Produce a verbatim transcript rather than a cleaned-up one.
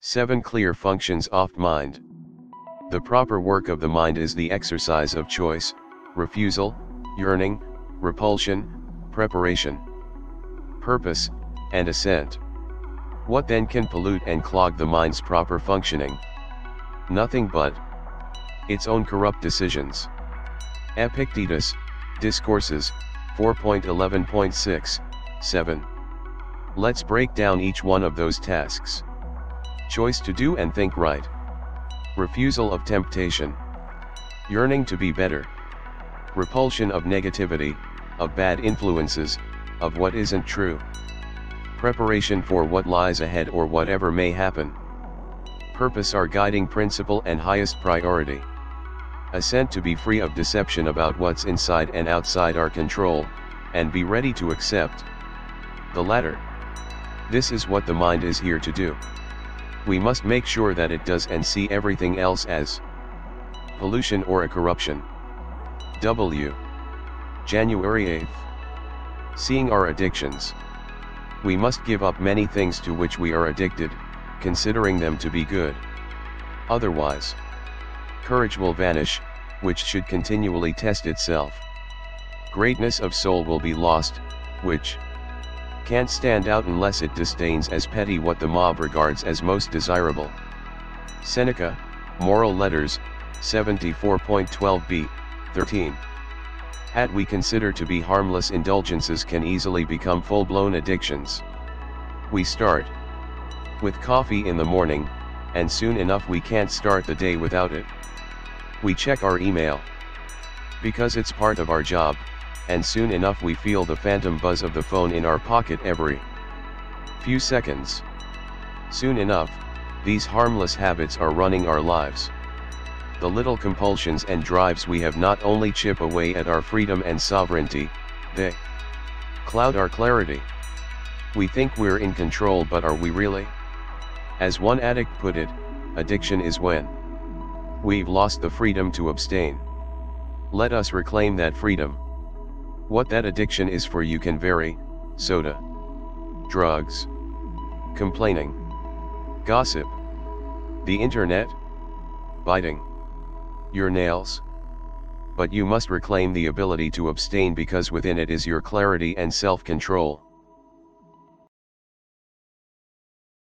seven Clear functions of mind. The proper work of the mind is the exercise of choice, refusal, yearning, repulsion, preparation, purpose, and assent. What then can pollute and clog the mind's proper functioning? Nothing but its own corrupt decisions. Epictetus, Discourses, four point eleven point six, seven. Let's break down each one of those tasks. Choice to do and think right. Refusal of temptation. Yearning to be better. Repulsion of negativity, of bad influences, of what isn't true. Preparation for what lies ahead or whatever may happen. Purpose our guiding principle and highest priority. Assent to be free of deception about what's inside and outside our control, and be ready to accept the latter. This is what the mind is here to do. We must make sure that it does and see everything else as pollution or a corruption. W. January eighth. Seeing our addictions. We must give up many things to which we are addicted, considering them to be good. Otherwise, courage will vanish, which should continually test itself. Greatness of soul will be lost, which can't stand out unless it disdains as petty what the mob regards as most desirable. Seneca, Moral Letters, seventy-four point twelve b, thirteen. What we consider to be harmless indulgences can easily become full-blown addictions. We start with coffee in the morning, and soon enough we can't start the day without it. We check our email because it's part of our job, and soon enough we feel the phantom buzz of the phone in our pocket every few seconds. Soon enough, these harmless habits are running our lives. The little compulsions and drives we have not only chip away at our freedom and sovereignty, they cloud our clarity. We think we're in control, but are we really? As one addict put it, addiction is when we've lost the freedom to abstain. Let us reclaim that freedom. What that addiction is for you can vary: soda, drugs, complaining, gossip, the internet, biting your nails. But you must reclaim the ability to abstain, because within it is your clarity and self-control.